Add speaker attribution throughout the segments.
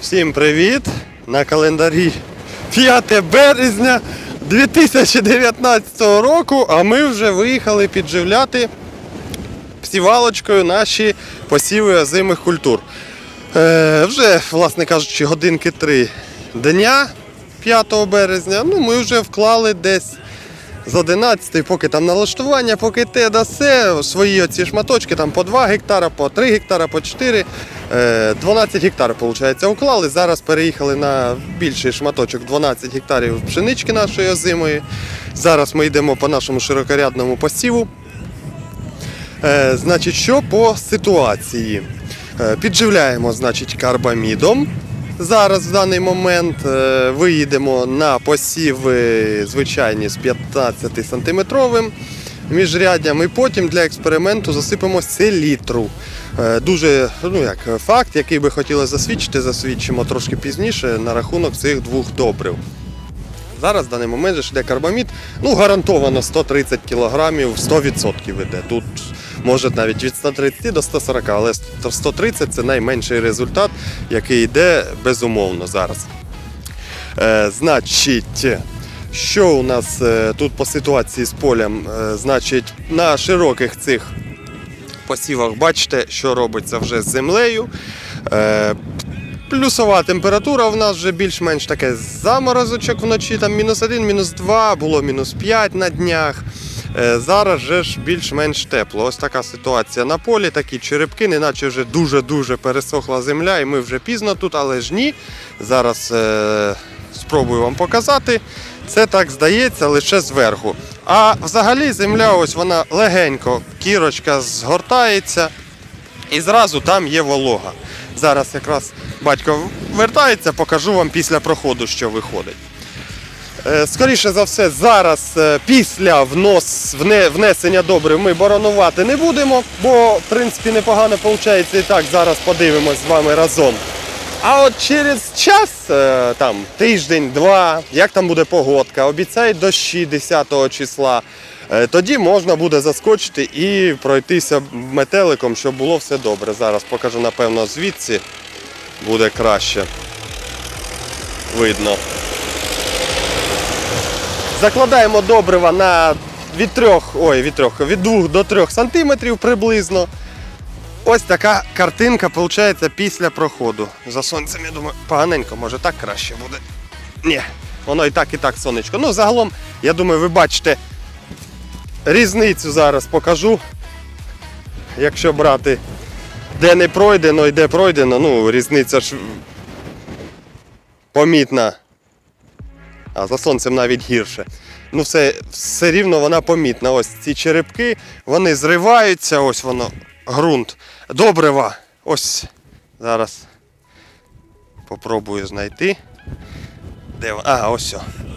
Speaker 1: Всім привіт! На календарі 5 березня 2019 року, а ми вже виїхали підживляти сівалочкою наші посіви озимих культур. Вже, власне кажучи, годинки 3 дня 5 березня, ми вже вклали десь з 11, поки там налаштування, поки те да се, свої оці шматочки, там по 2 гектара, по 3 гектара, по 4, 12 гектар, виходить, уклали. Зараз переїхали на більший шматочок, 12 гектарів пшенички нашої озимої. Зараз ми йдемо по нашому широкорядному посіву. Значить, що по ситуації? Підживляємо, значить, карбамідом. Зараз в даний момент виїдемо на посіви звичайні з 15-сантиметровим міжряддям і потім для експерименту засипемо селітру. Дуже факт, який би хотіли засвідчити, засвідчимо трошки пізніше на рахунок цих двох добрив. Зараз в даний момент йде карбамід, гарантовано 130 кг 100% йде. Тут може навіть від 130 до 140, але 130 – це найменший результат, який йде безумовно зараз. Значить, що у нас тут по ситуації з полем? Значить, на широких цих посівах бачите, що робиться вже з землею. Плюсова температура в нас вже більш-менш таке заморозочок вночі, там -1, -2, було -5 на днях. Зараз же ж більш-менш тепло. Ось така ситуація на полі, такі черепки, неначе вже дуже-дуже пересохла земля і ми вже пізно тут, але ж ні. Зараз спробую вам показати. Це так здається лише зверху. А взагалі земля ось вона легенько, кірочка згортається і зразу там є волога. Зараз якраз батько вертається, покажу вам після проходу, що виходить. Скоріше за все, зараз після внесення добрив ми боронувати не будемо, бо в принципі непогано виходить і так, зараз подивимось з вами разом. А от через час, там тиждень-два, як там буде погодка, обіцяють дощі 10 числа, тоді можна буде заскочити і пройтися метеликом, щоб було все добре. Зараз покажу, напевно, звідси буде краще видно. Закладаємо добрива від 2 до 3 сантиметрів приблизно. Ось така картинка виходить після проходу. За сонцем, я думаю, поганенько, може так краще буде. Ні, воно і так сонечко. Загалом, я думаю, ви бачите різницю, зараз покажу. Якщо брати, де не пройдено і де пройдено, різниця ж помітна. А за сонцем навіть гірше. Все рівно вона помітна. Ось ці черепки, вони зриваються, ось воно, ґрунт. Добрива. Ось, зараз попробую знайти. Де воно? Ось.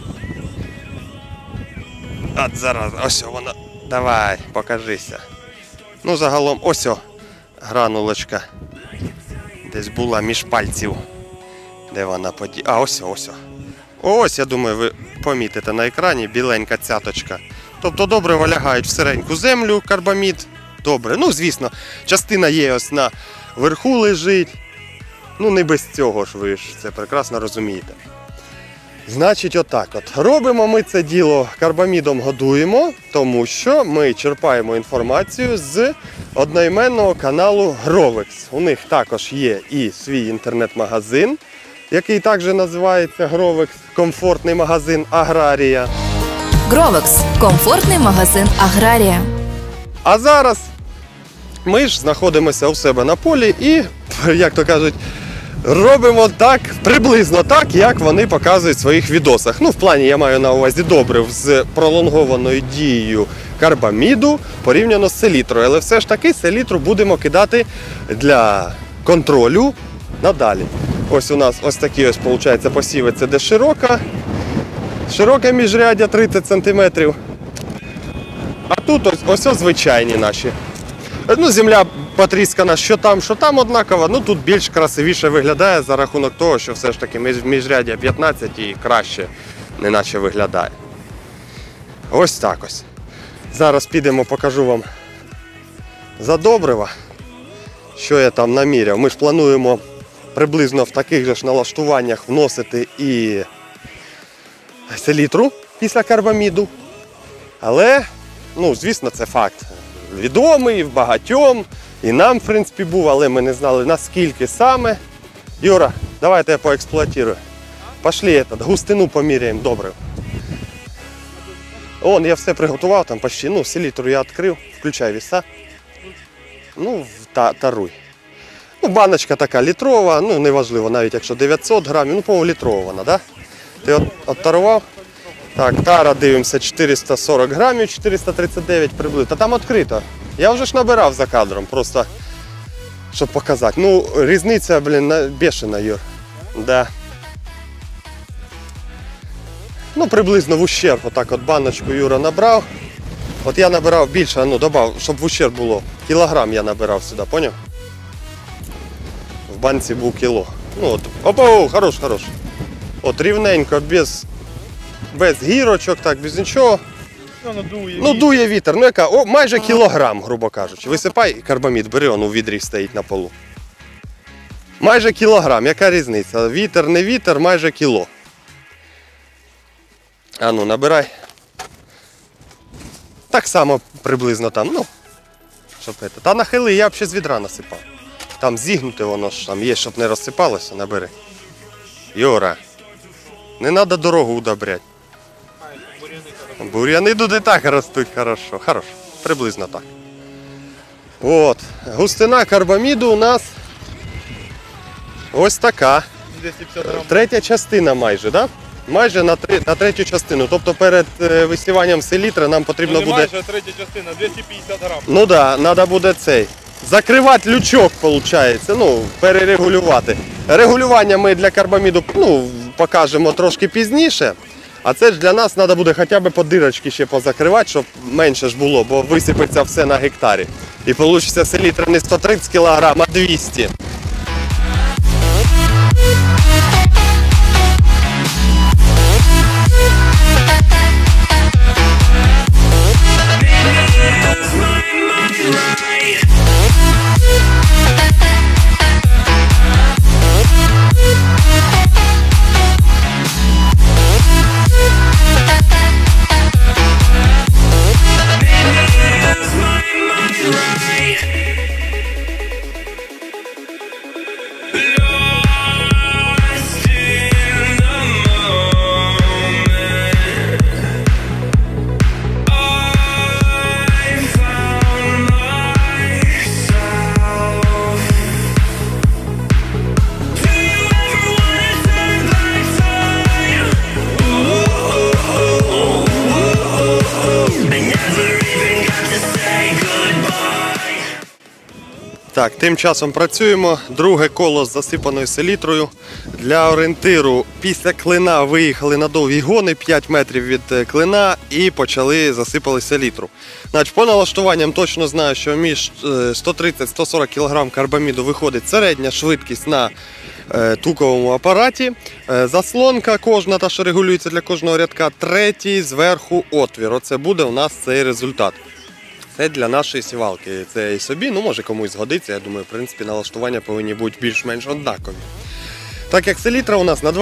Speaker 1: От зараз, ось воно. Давай, покажися. Загалом, ось гранулочка. Десь була між пальців. Де вона ось. Ось, я думаю, ви помітите на екрані, біленька цяточка. Тобто добрива лягають в сиреньку землю, карбамід. Добре. Звісно, частина є ось на верху лежить. Не без цього ж, ви ж це прекрасно розумієте. Значить, отак от. Робимо ми це діло, карбамідом годуємо, тому що ми черпаємо інформацію з одноіменного каналу Grovex. У них також є і свій інтернет-магазин, який також називається Grovex, комфортний магазин Аграрія.
Speaker 2: Grovex – комфортний магазин Аграрія.
Speaker 1: А зараз ми ж знаходимося у себе на полі і, як то кажуть, робимо так, приблизно так, як вони показують в своїх відосах. В плані я маю на увазі добрив з пролонгованою дією карбаміду порівняно з селітрою. Але все ж таки селітру будемо кидати для контролю надалі. Ось у нас ось такі виходить, посіви, це де широке міжряддя 30 см. А тут ось звичайні наші. Земля потріскана, що там однаково, тут більш красивіше виглядає за рахунок того, що все ж таки міжряддя 15 і краще неначе виглядає. Ось так ось. Зараз підемо, покажу вам за добрива, що я там наміряв. Ми ж плануємо приблизно в таких же ж налаштуваннях вносити і селітру після карбаміду. Але, ну, звісно, це факт відомий багатьом. І нам, в принципі, був, але ми не знали, наскільки саме. Юра, давайте я поексплуатирую. Пошли, густину поміряємо, добре. Вон, я все приготував, там почти, ну, селітру я відкрив, включай віса. Ну, таруй. Ну, баночка така літрова, ну, неважливо, навіть якщо 900 грамів, ну, по-моєму, літрова вона, да? Ти оттарував? Так, тара, дивимося, 440 грамів, 439 приблизно. Та там відкрито. Я вже ж набирав за кадром, просто, щоб показати. Ну, різниця, блін, бешена, Юр. Да. Ну, приблизно в ущерб, отак от баночку Юра набрав. От я набирав більше, ну, добав, щоб в ущерб було. Кілограм я набирав сюди, поняв? В банці був кіло. Ну, от, опа, хорош. От, рівненько, без гірочок, так, без нічого. Ну, дує вітер. Ну, яка, майже кілограм, грубо кажучи. Висипай карбамід, бери, он у відрі стоїть на полу. Майже кілограм, яка різниця? Вітер, не вітер, майже кіло. А ну, набирай. Так само приблизно там, ну, щоб це. Та нахили, я взагалі з відра насипав. Там зігнути воно ж там є, щоб не розсипалося, набери. Юра, не треба дорогу удобряти. Бур'яни тут і так ростуть хорошо. Хорошо, приблизно так. От, густина карбаміду у нас ось така.
Speaker 3: 250 грам.
Speaker 1: Третя частина майже, так? Да? Майже на третю частину. Тобто перед висіванням селітри нам потрібно буде...
Speaker 3: Майже третя частина, 250 грам.
Speaker 1: Ну так, да, треба буде цей. Закривати лючок, виходить, ну, перерегулювати. Регулювання ми для карбаміду, ну, покажемо трошки пізніше. А це ж для нас треба буде хоча б по дирочки ще позакривати, щоб менше ж було, бо висипеться все на гектарі. І вийде селітра не 130 кг, а 200. Так, тим часом працюємо. Друге коло з засипаною селітрою. Для орієнтиру після клина виїхали на довгі гони, 5 метрів від клина, і засипали селітру. Значить, по налаштуванням точно знаю, що між 130-140 кг карбаміду виходить середня швидкість на туковому апараті. Заслонка кожна, та що регулюється для кожного рядка, третій зверху отвір. Оце буде у нас цей результат. Це для нашої сівалки. Це і собі, ну може комусь згодиться. Я думаю, в принципі, налаштування повинні бути більш-менш однакові. Так як селітра у нас на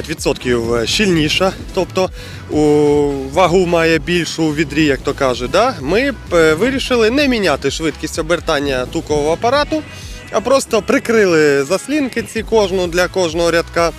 Speaker 1: 25% щільніша, тобто вагу має більшу у відрі, як то кажуть, да? Ми вирішили не міняти швидкість обертання тукового апарату, а просто прикрили заслінки ці для кожного рядка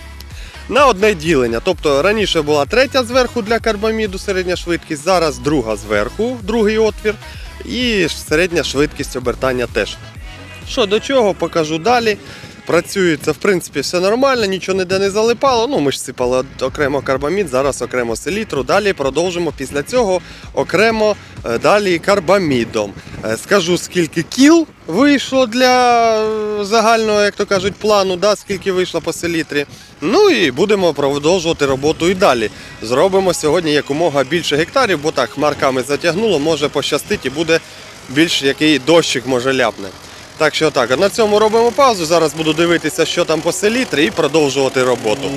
Speaker 1: на одне ділення. Тобто раніше була третя зверху для карбаміду середня швидкість, зараз друга зверху, другий отвір, і середня швидкість обертання теж. Що до чого, покажу далі. Працюється, в принципі, все нормально, нічого ніде не залипало. Ну, ми ж сипали окремо карбамід, зараз окремо селітру. Далі продовжимо після цього окремо далі карбамідом. Скажу, скільки кіл вийшло для загального, як то кажуть, плану, да, скільки вийшло по селітрі. Ну і будемо продовжувати роботу і далі. Зробимо сьогодні якомога більше гектарів, бо так, хмарками затягнуло, може пощастить і буде більш який дощик може ляпне. Так що так, на цьому робимо паузу, зараз буду дивитися, що там по селітрі, і продовжувати роботу.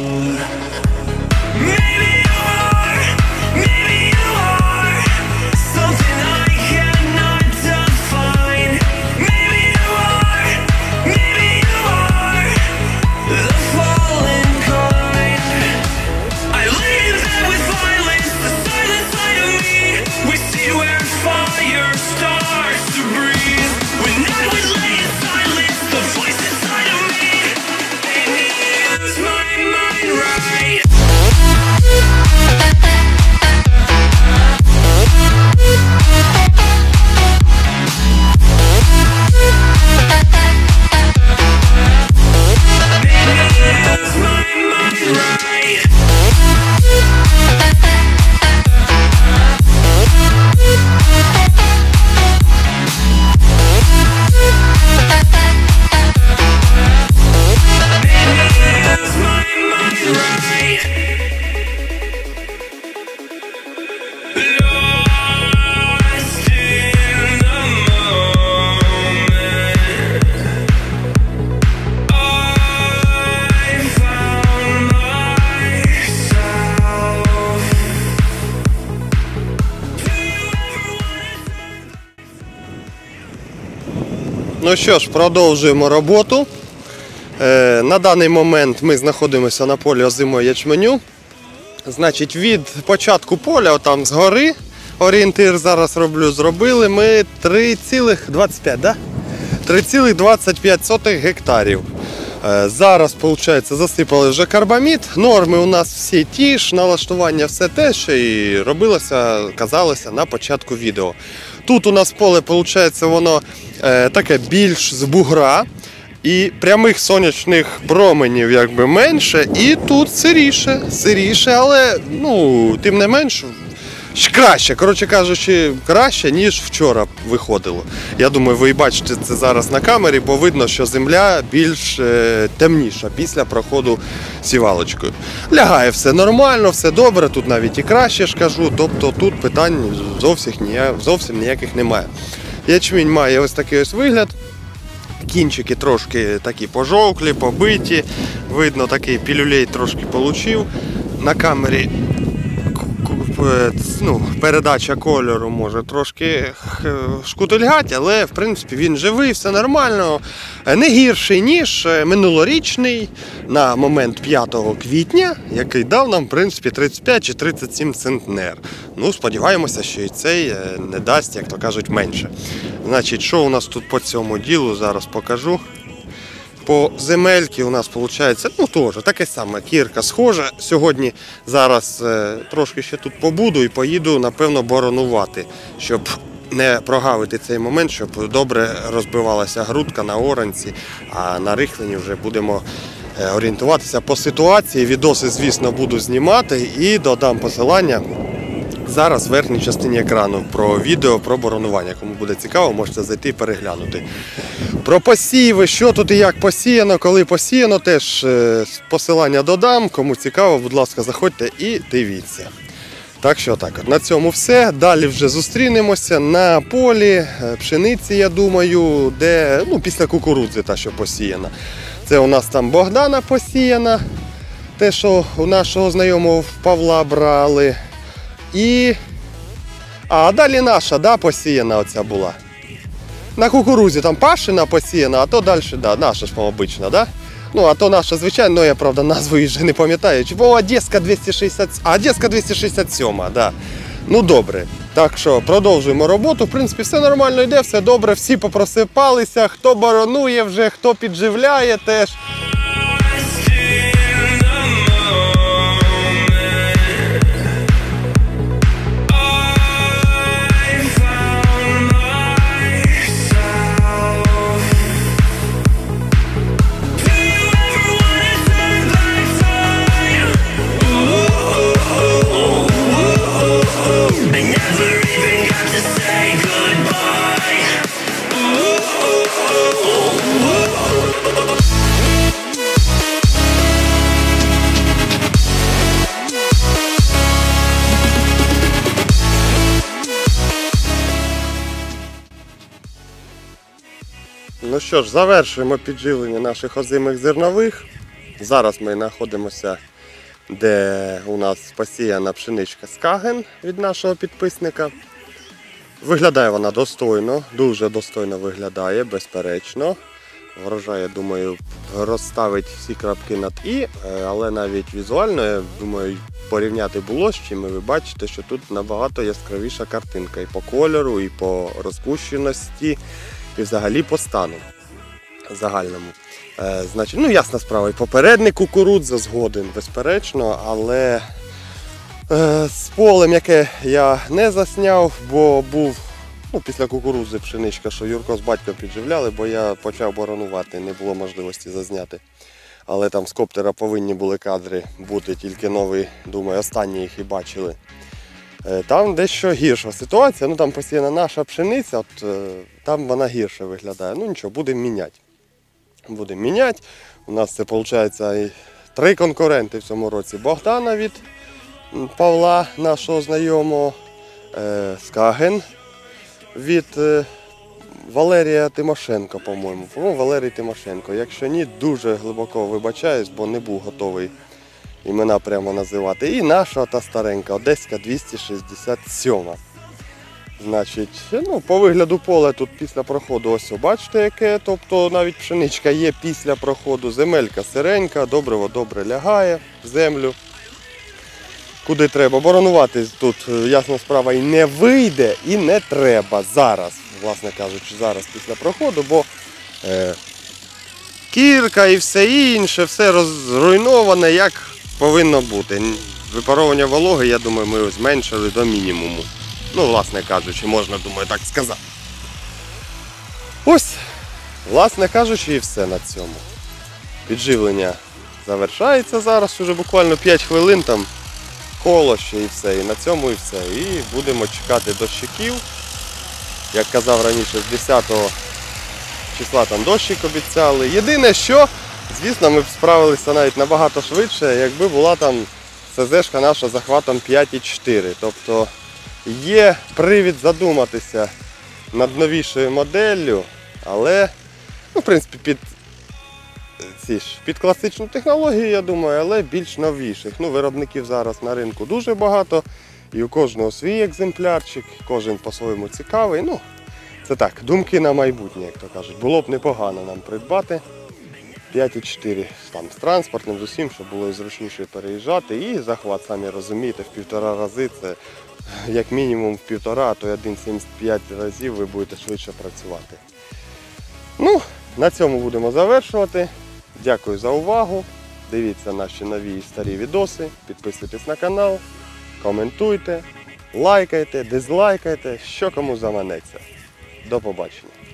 Speaker 1: Ну що ж, продовжуємо роботу. На даний момент ми знаходимося на полі озимого ячменю. Значить, від початку поля, отам згори, орієнтир зараз зробили ми 3,25, да? 3,25 гектарів. Зараз, виходить, засипали вже карбамід. Норми у нас всі ті ж, налаштування все те, що і робилося, казалося на початку відео. Тут у нас поле, виходить, воно таке більш з бугра. І прямих сонячних променів якби менше, і тут сиріше, але тим не менш краще, коротше кажучи, краще, ніж вчора виходило. Я думаю, ви бачите це зараз на камері, бо видно, що земля більш темніша після проходу сівалочкою. Лягає все нормально, все добре, тут навіть і краще ж кажу, тобто тут питань зовсім ніяких немає. Ячмінь має ось такий ось вигляд. Кінчики трошки такі пожовклі, побиті. Видно, такий пілюлей трошки получив. На камері передача кольору може трошки шкутильгати, але в принципі він живий, все нормально. Не гірший, ніж минулорічний на момент 5 квітня, який дав нам в принципі 35 чи 37 центнер. Сподіваємося, що і цей не дасть, як то кажуть, менше. Значить, що у нас тут по цьому ділу, зараз покажу. По земельки у нас виходить, теж таке саме, кірка схожа. Сьогодні, зараз трошки ще тут побуду і поїду, напевно, боронувати, щоб не прогавити цей момент, щоб добре розбивалася грудка на оранці, а на рихленні вже будемо орієнтуватися по ситуації. Відоси, звісно, буду знімати і додам посилання зараз в верхній частині екрану про відео про боронування. Кому буде цікаво, можете зайти і переглянути. Про посіви, що тут і як посіяно, коли посіяно, теж посилання додам. Кому цікаво, будь ласка, заходьте і дивіться. Так що так, на цьому все. Далі вже зустрінемося на полі пшениці, я думаю, де, після кукурудзи та, що посіяна. Це у нас там Богдана посіяна, те, що у нашого знайомого Павла брали. А далі наша, посіяна оця була. На кукурузі там Пашина посіяна, а то далі, наша ж обична, да? А то наша звичайно, я, правда, назву її вже не пам'ятаю. Одеська 267, да. Добре. Так що продовжуємо роботу. В принципі, все нормально йде, все добре, всі попросипалися, хто боронує вже, хто підживляє теж. Ну що ж, завершуємо підживлення наших озимих зернових. Зараз ми знаходимося, де у нас посіяна пшеничка Скаген від нашого підписника. Виглядає вона достойно, дуже достойно виглядає, безперечно. Врожай, я думаю, розставить всі крапки над «і», але навіть візуально, я думаю, порівняти було з чим, і ви бачите, що тут набагато яскравіша картинка і по кольору, і по розпущеності, і взагалі по стану загальному. Значить, ясна справа, і попередник кукурудза згоден, безперечно, але з полем, яке я не засняв, бо був після кукурудзи пшеничка, що Юрко з батьком підживляли, бо я почав боронувати, не було можливості зазняти. Але там з коптера повинні були кадри бути, тільки нові, думаю, останні їх і бачили. Там дещо гірша ситуація, там посіяна наша пшениця, там вона гірше виглядає. Нічого, будемо міняти. У нас це, виходить, 3 конкуренти в цьому році. Богдана від Павла, нашого знайомого, Скаген від Валерія Тимошенко, по-моєму. Валерій Тимошенко. Якщо ні, дуже глибоко вибачаюсь, бо не був готовий імена прямо називати. І наша та старенька, Одеська 267. Значить, ну, по вигляду поля тут після проходу ось бачите яке, тобто навіть пшеничка є після проходу, земелька сиренька, добриво добре лягає в землю. Куди треба. Боронувати тут, ясна справа, і не вийде, і не треба зараз, власне кажучи, зараз після проходу, бо кірка і все інше, все розруйноване, як повинно бути. Випаровування вологи, я думаю, ми зменшили до мінімуму. Ну, власне кажучи, можна, думаю, так сказати. Ось, власне кажучи, і все на цьому. Підживлення завершається зараз, уже буквально 5 хвилин там коло ще і все. І на цьому і все. І будемо чекати дощиків. Як казав раніше, з 10 числа там дощик обіцяли. Єдине що, звісно, ми б справилися навіть набагато швидше, якби була там СЗшка наша з захватом 5,4. Тобто є привід задуматися над новішою моделлю, але, ну, в принципі, під класичну технологію, я думаю, але більш новіших. Ну, виробників зараз на ринку дуже багато, і у кожного свій екземплярчик, кожен по-своєму цікавий. Ну, це так, думки на майбутнє, як то кажуть. Було б непогано нам придбати 5,4 там, з транспортним, з усім, щоб було і зручніше переїжджати. І захват, самі розумієте, в 1,5 рази це як мінімум в 1,5, а то й 1,75 разів ви будете швидше працювати. Ну, на цьому будемо завершувати. Дякую за увагу. Дивіться наші нові і старі відоси. Підписуйтесь на канал, коментуйте, лайкайте, дизлайкайте, що кому заманеться. До побачення.